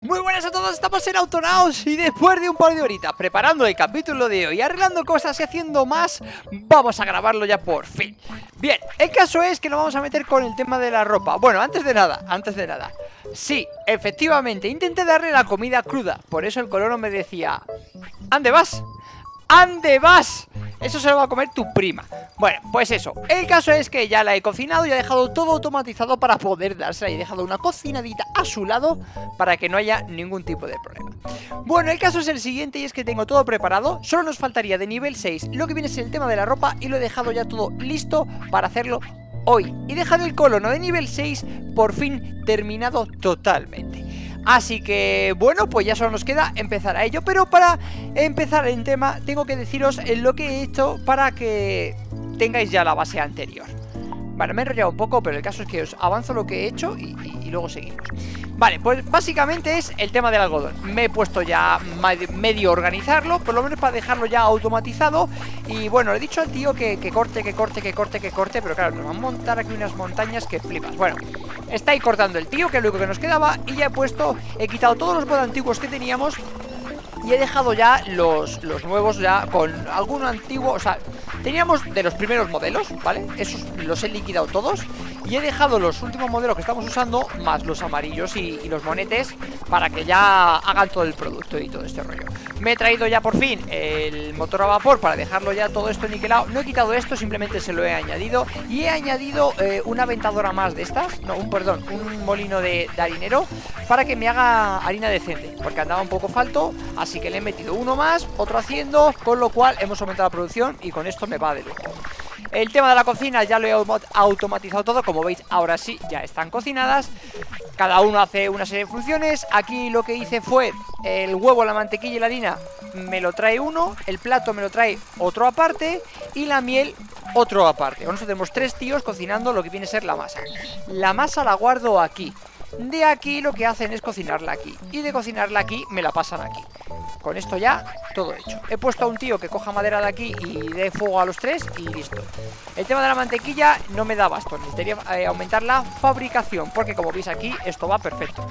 Muy buenas a todos, estamos en Autonauts y después de un par de horitas preparando el capítulo de hoy, arreglando cosas y haciendo más, vamos a grabarlo ya por fin. Bien, el caso es que nos vamos a meter con el tema de la ropa. Bueno, antes de nada, sí, efectivamente, intenté darle la comida cruda, por eso el colono me decía: ¿ande vas? ¿Ande vas? Eso se lo va a comer tu prima. Bueno, pues eso, el caso es que ya la he cocinado y he dejado todo automatizado para poder dársela. Y he dejado una cocinadita a su lado para que no haya ningún tipo de problema. Bueno, el caso es el siguiente y es que tengo todo preparado. Solo nos faltaría de nivel 6 lo que viene a ser el tema de la ropa y lo he dejado ya todo listo para hacerlo hoy. Y dejar el colono de nivel 6 por fin terminado totalmente. Así que, bueno, pues ya solo nos queda empezar a ello. Pero para empezar en tema, tengo que deciros lo que he hecho para que tengáis ya la base anterior. Vale, me he enrollado un poco, pero el caso es que os avanzo lo que he hecho y luego seguimos. Vale, pues básicamente es el tema del algodón. Me he puesto ya medio organizarlo, por lo menos para dejarlo ya automatizado. Y bueno, le he dicho al tío que corte, pero claro, nos van a montar aquí unas montañas que flipas. Bueno, está ahí cortando el tío, que es lo único que nos quedaba. Y ya he quitado todos los bots antiguos que teníamos y he dejado ya los nuevos ya con alguno antiguo. O sea, teníamos de los primeros modelos, ¿vale? Esos los he liquidado todos. Y he dejado los últimos modelos que estamos usando, más los amarillos y los monetes, para que ya hagan todo el producto y todo este rollo. Me he traído ya por fin el motor a vapor para dejarlo ya todo esto niquelado. No he quitado esto, simplemente se lo he añadido. Y he añadido una aventadora más de estas. No, un molino de harinero, para que me haga harina decente, porque andaba un poco falto. Así que le he metido uno más, otro haciendo, con lo cual hemos aumentado la producción y con esto me va de lujo. El tema de la cocina ya lo he automatizado todo. Como veis, ahora sí, ya están cocinadas. Cada uno hace una serie de funciones. Aquí lo que hice fue el huevo, la mantequilla y la harina me lo trae uno, el plato me lo trae otro aparte y la miel otro aparte. Con eso tenemos tres tíos cocinando lo que viene a ser la masa. La masa la guardo aquí. De aquí lo que hacen es cocinarla aquí. Y de cocinarla aquí me la pasan aquí. Con esto ya todo hecho. He puesto a un tío que coja madera de aquí y dé fuego a los tres y listo. El tema de la mantequilla no me da abasto. Necesitaría aumentar la fabricación, porque como veis aquí esto va perfecto.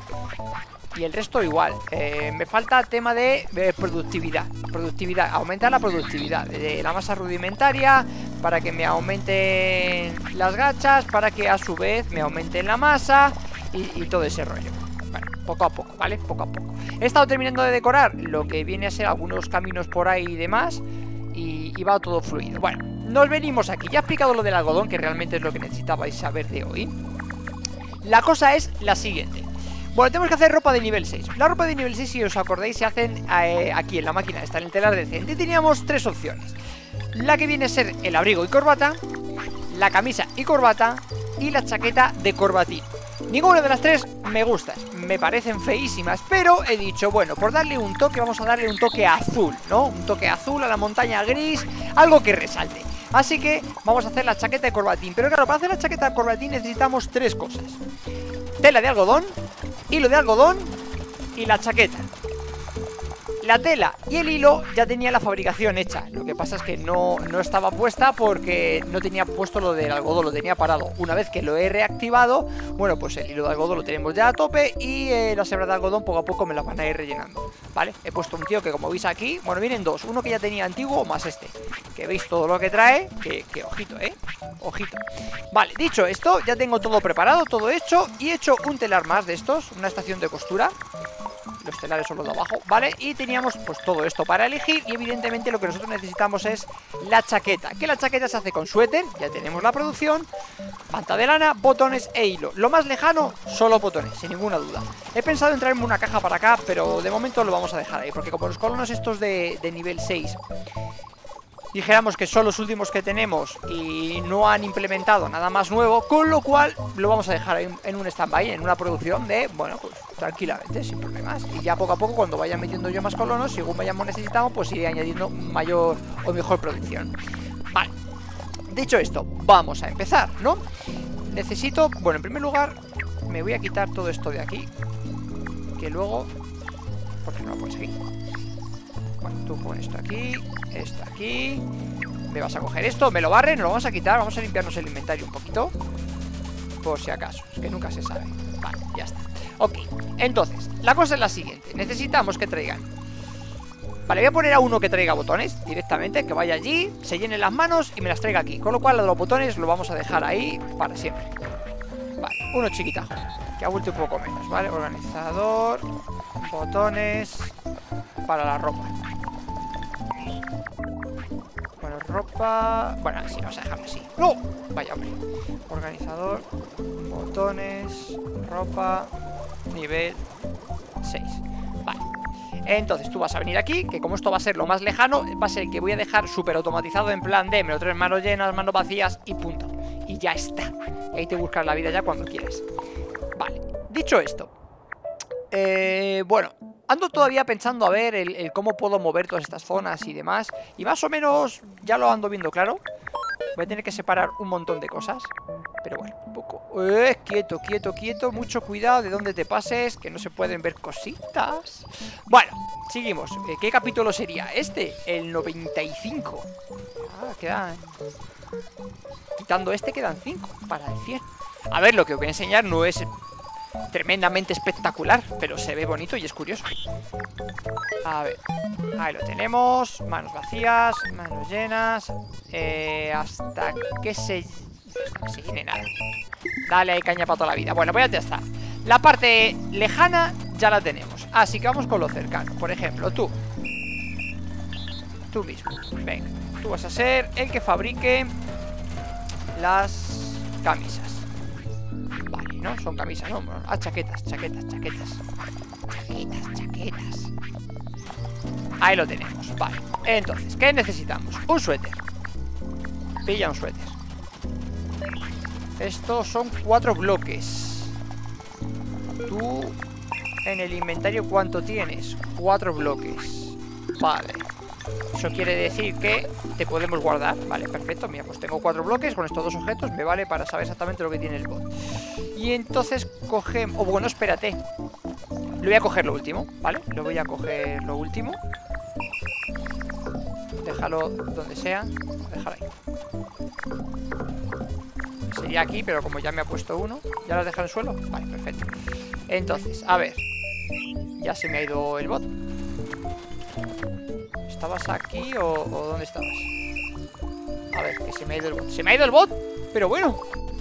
Y el resto igual. Me falta tema de productividad. Aumentar la productividad de la masa rudimentaria, para que me aumenten las gachas, para que a su vez me aumenten la masa y todo ese rollo. Bueno, poco a poco, ¿vale? Poco a poco. He estado terminando de decorar lo que viene a ser algunos caminos por ahí y demás, y va todo fluido. Bueno, nos venimos aquí. Ya he explicado lo del algodón, que realmente es lo que necesitabais saber de hoy. La cosa es la siguiente. Bueno, tenemos que hacer ropa de nivel 6. La ropa de nivel 6, si os acordáis, se hacen aquí en la máquina. Está en el telar decente. Y teníamos tres opciones. La que viene a ser el abrigo y corbata, la camisa y corbata, y la chaqueta de corbatín. Ninguna de las tres me gusta, me parecen feísimas, pero he dicho, bueno, por darle un toque, vamos a darle un toque azul, ¿no? Un toque azul a la montaña gris, algo que resalte. Así que vamos a hacer la chaqueta de corbatín. Pero claro, para hacer la chaqueta de corbatín necesitamos tres cosas: tela de algodón, hilo de algodón y la chaqueta. La tela y el hilo ya tenía la fabricación hecha. Lo que pasa es que no estaba puesta porque no tenía puesto lo del algodón, lo tenía parado. Una vez que lo he reactivado, bueno, pues el hilo de algodón lo tenemos ya a tope. Y las hebras de algodón poco a poco me las van a ir rellenando, ¿vale? He puesto un tío que, como veis aquí, bueno, vienen dos. Uno que ya tenía antiguo más este, que veis todo lo que trae. Que ojito, ojito. Vale, dicho esto, ya tengo todo preparado, todo hecho. Y he hecho un telar más de estos, una estación de costura. Los telares son los de abajo, ¿vale? Y teníamos pues todo esto para elegir. Y evidentemente lo que nosotros necesitamos es la chaqueta. Que la chaqueta se hace con suéter, ya tenemos la producción, manta de lana, botones e hilo. Lo más lejano, solo botones, sin ninguna duda. He pensado en traerme una caja para acá, pero de momento lo vamos a dejar ahí, porque como los colonos estos de nivel 6 dijéramos que son los últimos que tenemos y no han implementado nada más nuevo, con lo cual lo vamos a dejar en un stand-by, en una producción de, bueno, pues tranquilamente, sin problemas. Y ya poco a poco, cuando vaya metiendo yo más colonos, según vayamos necesitando, pues iré añadiendo mayor o mejor producción. Vale, dicho esto, vamos a empezar, ¿no? Necesito, bueno, en primer lugar me voy a quitar todo esto de aquí, que luego, ¿por qué no lo pones aquí? Bueno, tú pones esto aquí, me vas a coger esto, me lo barren, nos lo vamos a quitar, vamos a limpiarnos el inventario un poquito, por si acaso, es que nunca se sabe. Vale, ya está. Ok, entonces, la cosa es la siguiente. Necesitamos que traigan. Vale, voy a poner a uno que traiga botones directamente, que vaya allí, se llene las manos y me las traiga aquí. Con lo cual, lo de los botones lo vamos a dejar ahí para siempre. Vale, uno chiquitajo, que ha vuelto un poco menos, ¿vale? Organizador, botones para la ropa. Bueno, ropa... Bueno, sí, vamos a dejarlo así. ¡No! Vaya, hombre. Organizador, botones, ropa, nivel 6. Vale. Entonces tú vas a venir aquí, que como esto va a ser lo más lejano, va a ser el que voy a dejar súper automatizado en plan de me lo traes manos llenas, manos vacías y punto. Y ya está. Ahí te buscas la vida ya cuando quieras. Vale, dicho esto, bueno, ando todavía pensando a ver el cómo puedo mover todas estas zonas y demás. Y más o menos ya lo ando viendo claro. Voy a tener que separar un montón de cosas. Pero bueno, un poco. Quieto, quieto, quieto. Mucho cuidado de dónde te pases, que no se pueden ver cositas. Bueno, seguimos. ¿Qué capítulo sería? Este, el 95. Ah, quedan... Quitando este quedan 5 para el 100. A ver, lo que os voy a enseñar no es tremendamente espectacular, pero se ve bonito y es curioso. A ver, ahí lo tenemos. Manos vacías, manos llenas, hasta que se llene nada. Dale ahí caña para toda la vida. Bueno, voy a testar. La parte lejana ya la tenemos, así que vamos con lo cercano. Por ejemplo, tú mismo, venga. Tú vas a ser el que fabrique las camisas. Vale, ¿no? Son camisas, ¿no? Ah, chaquetas. Ahí lo tenemos, vale. Entonces, ¿qué necesitamos? Un suéter. Pilla un suéter. Estos son 4 bloques. Tú en el inventario, ¿cuánto tienes? 4 bloques. Vale. Eso quiere decir que te podemos guardar. Vale, perfecto. Mira, pues tengo 4 bloques. Con estos 2 objetos me vale para saber exactamente lo que tiene el bot. Y entonces cogemos... O bueno, espérate. Le voy a coger lo último, ¿vale? Lo voy a coger lo último. Déjalo donde sea. Déjalo ahí. Sería aquí, pero como ya me ha puesto uno. ¿Ya lo has dejado en el suelo? Vale, perfecto. Entonces, a ver. Ya se me ha ido el bot. ¿Estabas aquí o dónde estabas? A ver, que se me ha ido el bot. ¡Se me ha ido el bot! Pero bueno.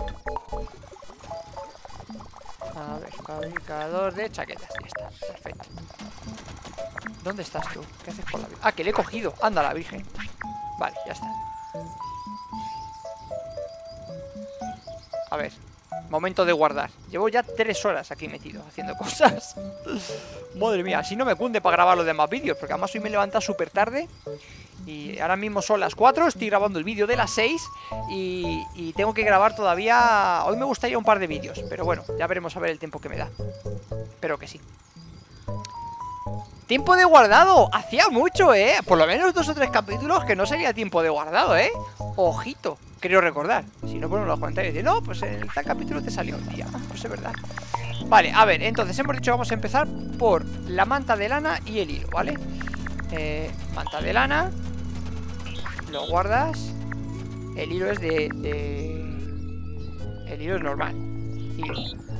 A ver, fabricador de chaquetas. Ya está, perfecto. ¿Dónde estás tú? ¿Qué haces con la virgen? Ah, que le he cogido. Anda, la virgen. Vale, ya está. A ver, momento de guardar. Llevo ya 3 horas aquí metido haciendo cosas. Madre mía, así no me cunde para grabar los demás vídeos, porque además hoy me he levantado súper tarde. Y ahora mismo son las 4, estoy grabando el vídeo de las 6 y tengo que grabar todavía... Hoy me gustaría un par de vídeos, pero bueno, ya veremos a ver el tiempo que me da. Espero que sí. ¡Tiempo de guardado! Hacía mucho, ¿eh? Por lo menos 2 o 3 capítulos que no sería tiempo de guardado, ¿eh? Ojito, creo recordar. Si no, pongo en los comentarios y dice, no, pues en tal capítulo te salió un día. Pues es verdad. Vale, a ver, entonces hemos dicho vamos a empezar por la manta de lana y el hilo, ¿vale? Manta de lana. Lo guardas. El hilo es el hilo es normal. Hilo.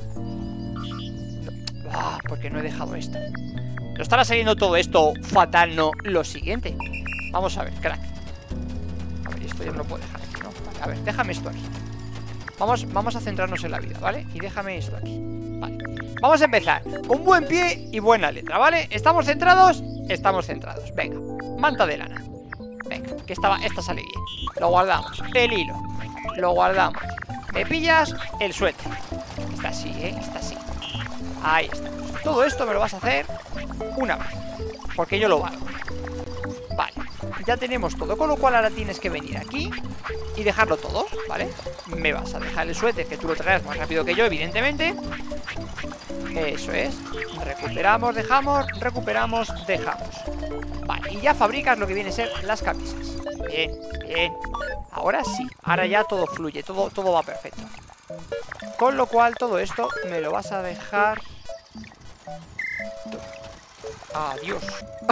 Ah, porque no he dejado esto. No estará saliendo todo esto fatal, no. Lo siguiente. Vamos a ver, crack. A ver, esto ya no lo puedo dejar aquí, ¿no? Vale, a ver, déjame esto aquí. Vamos a centrarnos en la vida, ¿vale? Y déjame esto aquí. Vale. Vamos a empezar con buen pie y buena letra, ¿vale? ¿Estamos centrados? Estamos centrados. Venga, manta de lana. Venga, que esta sale bien. Lo guardamos. El hilo. Lo guardamos. Me pillas el suéter. Está así, ¿eh? Está así. Ahí está. Todo esto me lo vas a hacer una vez, porque yo lo hago. Vale, ya tenemos todo, con lo cual ahora tienes que venir aquí y dejarlo todo, ¿vale? Me vas a dejar el suéter, que tú lo traerás más rápido que yo, evidentemente. Eso es. Recuperamos, dejamos, recuperamos, dejamos. Vale, y ya fabricas lo que viene a ser las camisas. Bien, bien. Ahora sí, ahora ya todo fluye, todo va perfecto. Con lo cual todo esto me lo vas a dejar... Adiós.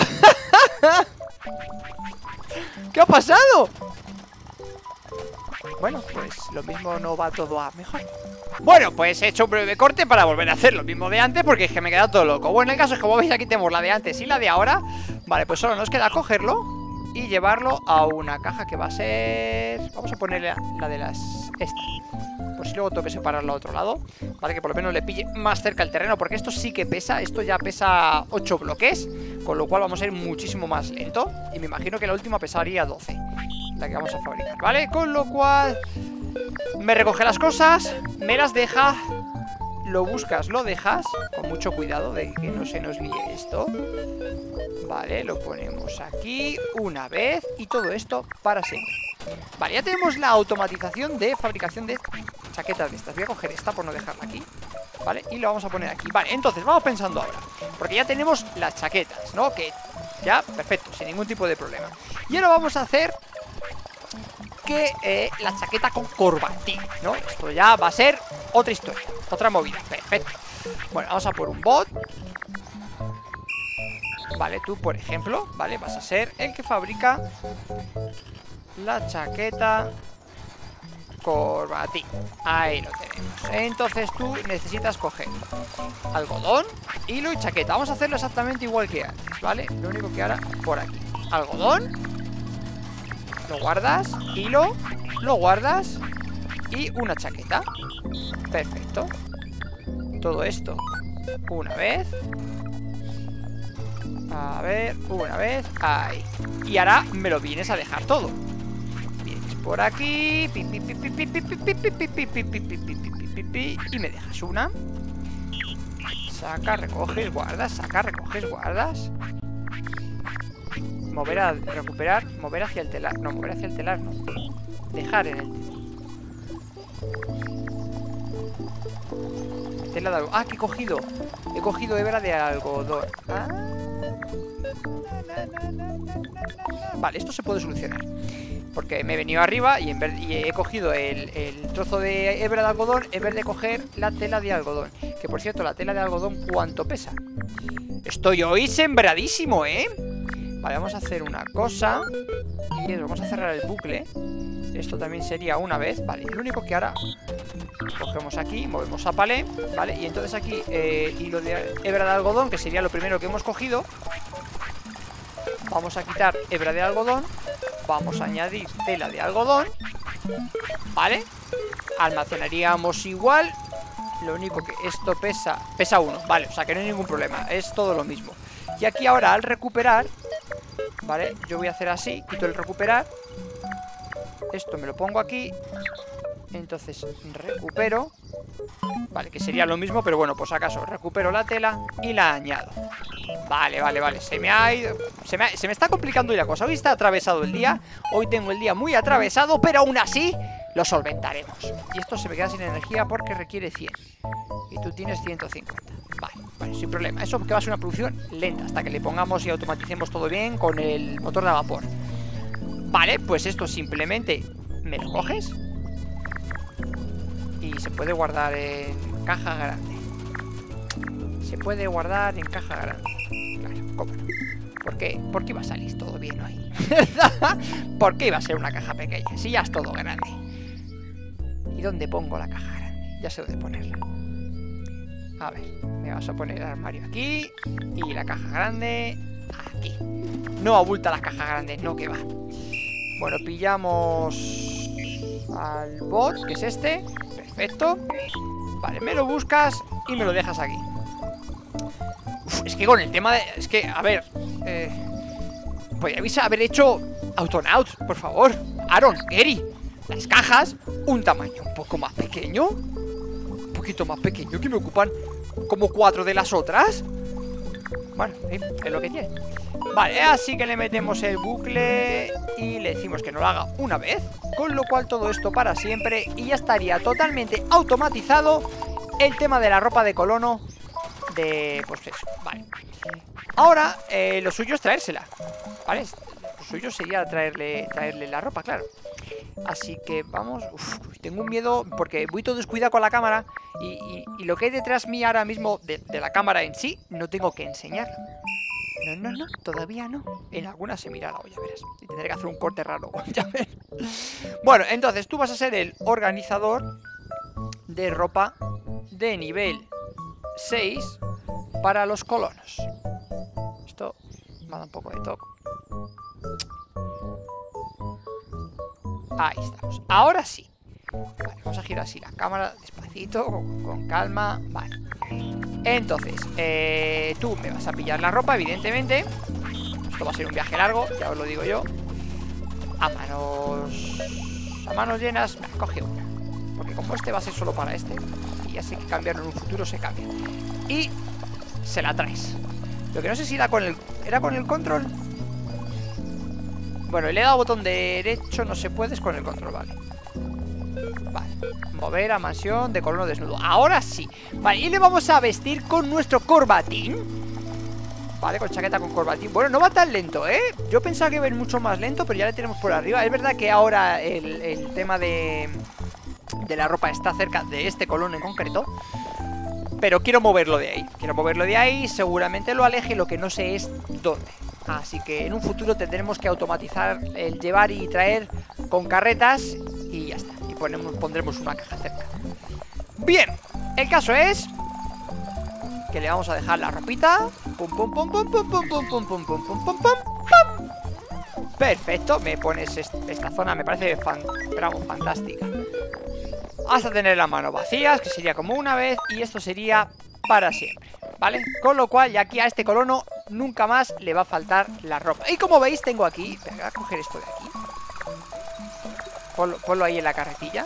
¿Qué ha pasado? Bueno, pues lo mismo no va todo a mejor. Bueno, pues he hecho un breve corte para volver a hacer lo mismo de antes, porque es que me he quedado todo loco. Bueno, el caso es que, como veis, aquí tenemos la de antes y la de ahora. Vale, pues solo nos queda cogerlo y llevarlo a una caja que va a ser... Vamos a ponerle la de las... Esta, por si luego tengo que separarlo a otro lado. Vale, que por lo menos le pille más cerca el terreno, porque esto sí que pesa. Esto ya pesa 8 bloques, con lo cual vamos a ir muchísimo más lento. Y me imagino que la última pesaría 12, la que vamos a fabricar, ¿vale? Con lo cual... me recoge las cosas, me las deja, lo buscas, lo dejas, con mucho cuidado de que no se nos líe esto. Vale, lo ponemos aquí una vez y todo esto para siempre. Vale, ya tenemos la automatización de fabricación de chaquetas de estas. Voy a coger esta por no dejarla aquí, ¿vale? Y lo vamos a poner aquí. Vale, entonces vamos pensando ahora, porque ya tenemos las chaquetas, ¿no? Que ya, perfecto, sin ningún tipo de problema. Y ahora vamos a hacer... que la chaqueta con corbatín, ¿no? Esto ya va a ser otra historia, otra movida, perfecto. Bueno, vamos a por un bot. Vale, tú, por ejemplo, ¿vale? Vas a ser el que fabrica la chaqueta corbatín. Ahí lo tenemos. Entonces tú necesitas coger algodón, hilo y chaqueta. Vamos a hacerlo exactamente igual que antes, ¿vale? Lo único que ahora por aquí. Algodón, lo guardas, hilo, lo guardas y una chaqueta. Perfecto. Todo esto una vez. A ver, una vez. Ahí. Y ahora me lo vienes a dejar todo. Vienes por aquí. Y me dejas una. Saca, recoges, guardas. Saca, recoges, guardas. Mover a recuperar, mover hacia el telar. No, mover hacia el telar no. Dejar en el tela de algodón. Ah, que he cogido. He cogido hebra de algodón. Ah. Vale, esto se puede solucionar. Porque me he venido arriba y he cogido el trozo de hebra de algodón en vez de coger la tela de algodón. Que por cierto, la tela de algodón, ¿cuánto pesa? Estoy hoy sembradísimo, ¿eh? Vale, vamos a hacer una cosa. Y vamos a cerrar el bucle. Esto también sería una vez. Vale, lo único que ahora cogemos aquí, movemos a palé, ¿vale? Y entonces aquí hilo de hebra de algodón, que sería lo primero que hemos cogido. Vamos a quitar hebra de algodón. Vamos a añadir tela de algodón, ¿vale? Almacenaríamos igual. Lo único que esto pesa 1, ¿vale? O sea que no hay ningún problema, es todo lo mismo. Y aquí ahora al recuperar, ¿vale? Yo voy a hacer así, quito el recuperar. Esto me lo pongo aquí. Entonces recupero. Vale, que sería lo mismo, pero bueno, pues acaso recupero la tela y la añado. Vale, vale, vale, se me ha ido. Se me está complicando hoy la cosa. Hoy está atravesado el día. Hoy tengo el día muy atravesado, pero aún así lo solventaremos. Y esto se me queda sin energía porque requiere 100. Y tú tienes 150. Vale, vale, sin problema. Eso que va a ser una producción lenta hasta que le pongamos y automaticemos todo bien con el motor de vapor. Vale, pues esto simplemente me lo coges y se puede guardar en caja grande. Se puede guardar en caja grande. Claro, cómo no. ¿Por qué? ¿Por qué iba a salir todo bien hoy? ¿Por qué iba a ser una caja pequeña? Si ya es todo grande. ¿Y dónde pongo la caja grande? Ya sé dónde ponerla. A ver, me vas a poner el armario aquí y la caja grande aquí. No abulta la caja grande, no, que va. Bueno, pillamos al bot, que es este. Perfecto. Vale, me lo buscas y me lo dejas aquí. Uf, es que con el tema de... Es que, a ver... podríais haber hecho Autonauts, por favor. Aaron, Eri, las cajas, un tamaño un poco más pequeño. Un poquito más pequeño, que me ocupan como 4 de las otras. Bueno, es lo que tiene. Vale, así que le metemos el bucle y le decimos que nos lo haga una vez, con lo cual todo esto para siempre y ya estaría totalmente automatizado el tema de la ropa de colono. Pues eso, vale. Ahora, lo suyo es traérsela, ¿vale? Lo suyo sería traerle la ropa, claro. Así que vamos. Uf, tengo un miedo porque voy todo descuidado con la cámara. Y lo que hay detrás mía ahora mismo de la cámara en sí, no tengo que enseñar. No, todavía no. En algunas se mirará, ya verás. Y tendré que hacer un corte raro, ya verás. Bueno, entonces tú vas a ser el organizador de ropa de nivel 6 para los colonos. Esto me da un poco de toque. Ahí estamos. Ahora sí. Vale, vamos a girar así la cámara despacito, con calma. Vale. Entonces, tú me vas a pillar la ropa, evidentemente. Esto va a ser un viaje largo, ya os lo digo yo. A manos llenas, me coge una. Porque como este va a ser solo para este, y ya sé que cambiarlo en un futuro se cambia. Y se la traes. Lo que no sé si era con el control. Bueno, le he dado botón derecho, no se puede, es con el control, vale. Vale, mover a mansión de colono desnudo. Ahora sí. Vale, y le vamos a vestir con nuestro corbatín. Vale, con chaqueta con corbatín. Bueno, no va tan lento, ¿eh? Yo pensaba que iba a ir mucho más lento, pero ya le tenemos por arriba. Es verdad que ahora el tema de la ropa está cerca de este colono en concreto, pero quiero moverlo de ahí. Quiero moverlo de ahí, seguramente lo aleje, lo que no sé es dónde. Así que en un futuro tendremos que automatizar el llevar y traer con carretas y ya está. Y pondremos una caja cerca. Bien, el caso es que le vamos a dejar la ropita. Pum, pum, pum, pum, pum, pum, pum, pum, pum, pum, pum, pum, pum. Perfecto, me pones esta zona, me parece fantástica. Hasta tener las manos vacías, que sería como una vez, y esto sería para siempre, ¿vale? Con lo cual, ya aquí a este colono nunca más le va a faltar la ropa. Y como veis, tengo aquí, voy a coger esto de aquí. Ponlo ahí en la carretilla.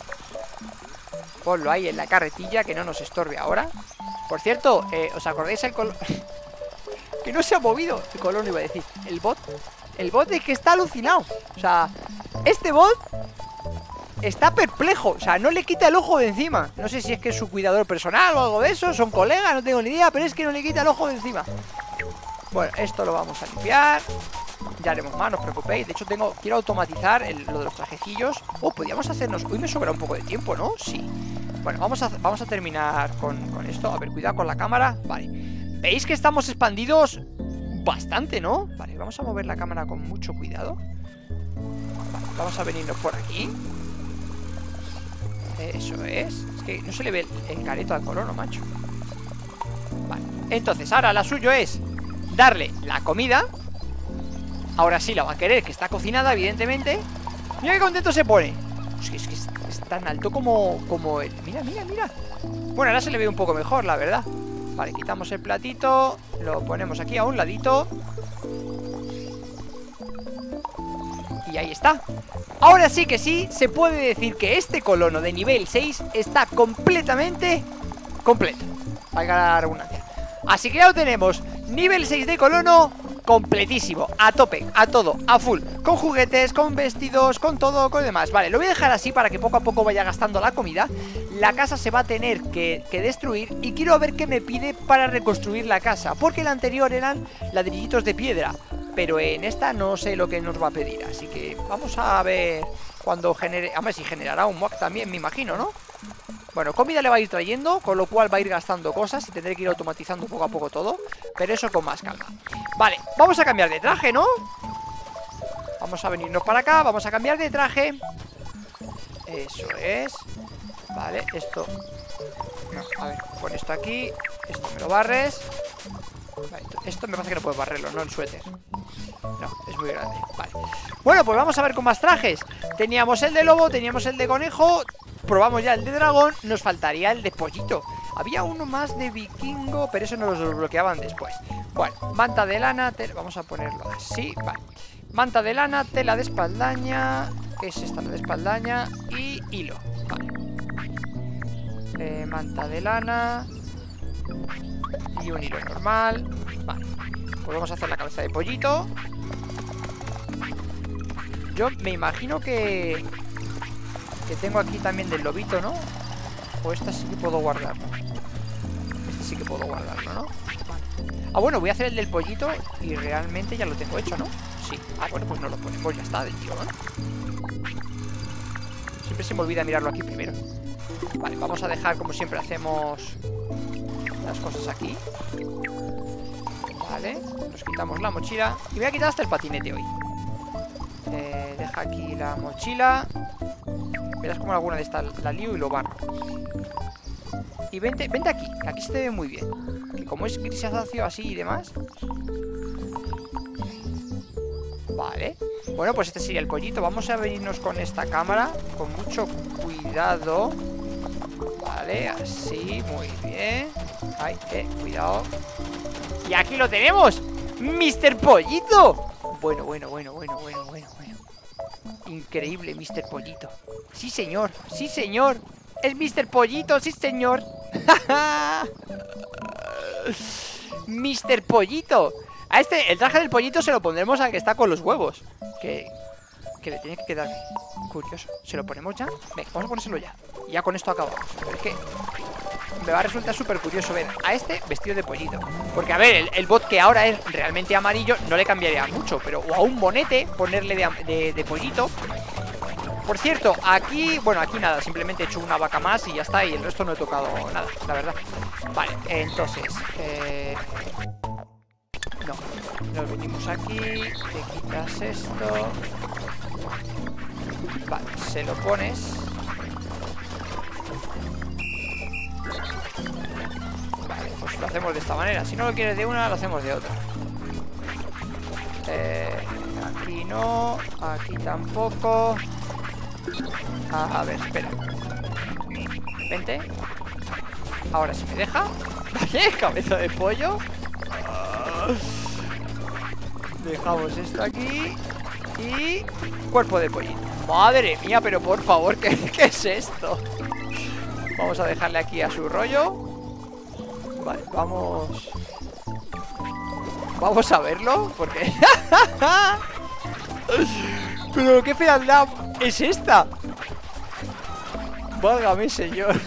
Ponlo ahí en la carretilla, que no nos estorbe ahora. Por cierto, ¿os acordáis el colono? Que no se ha movido el colono, iba a decir. El bot es que está alucinado. O sea, este bot está perplejo, o sea, no le quita el ojo de encima. No sé si es que es su cuidador personal o algo de eso, son colegas, no tengo ni idea, pero es que no le quita el ojo de encima. Bueno, esto lo vamos a limpiar. Ya haremos más, no os preocupéis. De hecho, quiero automatizar lo de los trajecillos. Oh, podríamos hacernos... Hoy me sobra un poco de tiempo, ¿no? Sí. Bueno, vamos a terminar con esto. A ver, cuidado con la cámara. Vale. ¿Veis que estamos expandidos bastante, no? Vale, vamos a mover la cámara con mucho cuidado. Vale, vamos a venirnos por aquí. Eso es. Es que no se le ve el careto al colono, macho. Vale. Entonces, ahora la suyo es darle la comida. Ahora sí la va a querer, que está cocinada, evidentemente. Mira qué contento se pone. Es que es tan alto como el... Mira, mira, mira. Bueno, ahora se le ve un poco mejor, la verdad. Vale, quitamos el platito. Lo ponemos aquí a un ladito. Y ahí está. Ahora sí que sí, se puede decir que este colono de nivel 6 está completamente completo. Valga la redundancia. Así que ya lo tenemos. Nivel 6 de colono completísimo, a tope, a todo, a full. Con juguetes, con vestidos, con todo, con demás. Vale, lo voy a dejar así para que poco a poco vaya gastando la comida. La casa se va a tener que destruir. Y quiero ver qué me pide para reconstruir la casa, porque la anterior eran ladrillitos de piedra, pero en esta no sé lo que nos va a pedir. Así que vamos a ver cuando genere. A ver si generará un mod también, me imagino, ¿no? Bueno, comida le va a ir trayendo, con lo cual va a ir gastando cosas y tendré que ir automatizando poco a poco todo, pero eso con más calma. Vale, vamos a cambiar de traje, ¿no? Vamos a venirnos para acá, vamos a cambiar de traje. Eso es. Vale, esto... No, a ver, pon esto aquí. Esto me lo barres. Vale, esto me parece que no puedes barrerlo, no el suéter. No, es muy grande, vale. Bueno, pues vamos a ver con más trajes. Teníamos el de lobo, teníamos el de conejo. Probamos ya el de dragón, nos faltaría el de pollito. Había uno más de vikingo, pero eso nos lo desbloqueaban después. Bueno, manta de lana, vamos a ponerlo así, vale. Manta de lana, tela de espaldaña. ¿Qué es esta? La de espaldaña y hilo, vale. Manta de lana y un hilo normal. Vale, pues vamos a hacer la cabeza de pollito. Yo me imagino que tengo aquí también del lobito, ¿no? O esta sí que puedo guardarlo. Este sí que puedo guardarlo, ¿no? Vale. Ah, bueno, voy a hacer el del pollito y realmente ya lo tengo hecho, ¿no? Sí. Ah, bueno, pues no lo ponemos, ya está, del tirón. Siempre se me olvida mirarlo aquí primero. Vale, vamos a dejar como siempre hacemos las cosas aquí. Vale, nos quitamos la mochila. Y voy a quitar hasta el patinete hoy. Deja aquí la mochila. Verás como alguna de estas la lío y lo barro. y vente aquí, que aquí se te ve muy bien. Que como es grisáceo así y demás. Vale. Bueno, pues este sería el pollito. Vamos a venirnos con esta cámara con mucho cuidado. Vale, así, muy bien. Ay, cuidado. Y aquí lo tenemos, Mr. Pollito. Bueno. Increíble, Mr. Pollito. Sí, señor, es Mr. Pollito, sí, señor. Mr. Pollito. A este, el traje del pollito se lo pondremos al que está con los huevos. Que le tiene que quedar curioso. ¿Se lo ponemos ya? Venga, vamos a ponérselo ya. Y ya con esto acabamos. Pero es que me va a resultar súper curioso ver a este vestido de pollito. Porque, a ver, el bot que ahora es realmente amarillo no le cambiaría mucho. Pero, o a un monete ponerle de pollito. Por cierto, aquí, bueno, aquí nada, simplemente he hecho una vaca más y ya está. Y el resto no he tocado nada, la verdad. Vale, entonces no, nos venimos aquí. Te quitas esto. Vale, se lo pones. Vale, pues lo hacemos de esta manera. Si no lo quieres de una, lo hacemos de otra. Aquí no, aquí tampoco. A ver, espera. Vente. Ahora sí me deja. Vale, cabeza de pollo. Dejamos esto aquí. Y cuerpo de pollito. Madre mía, pero por favor, ¿qué es esto? Vamos a dejarle aquí a su rollo. Vale, vamos a verlo. Porque pero qué fealdad es esta. Válgame, señor.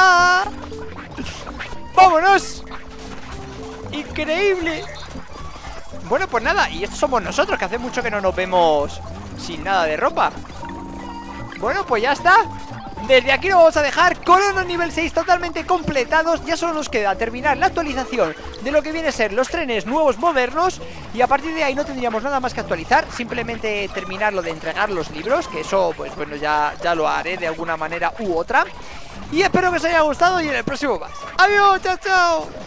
¡Vámonos! ¡Increíble! Bueno, pues nada, y estos somos nosotros, que hace mucho que no nos vemos sin nada de ropa. Bueno, pues ya está. Desde aquí lo vamos a dejar con unos nivel 6 totalmente completados. Ya solo nos queda terminar la actualización de lo que viene a ser los trenes nuevos modernos. Y a partir de ahí no tendríamos nada más que actualizar. Simplemente terminar lo de entregar los libros, que eso, pues bueno, ya lo haré de alguna manera u otra. Y espero que os haya gustado y en el próximo más. ¡Adiós! ¡Chao, chao!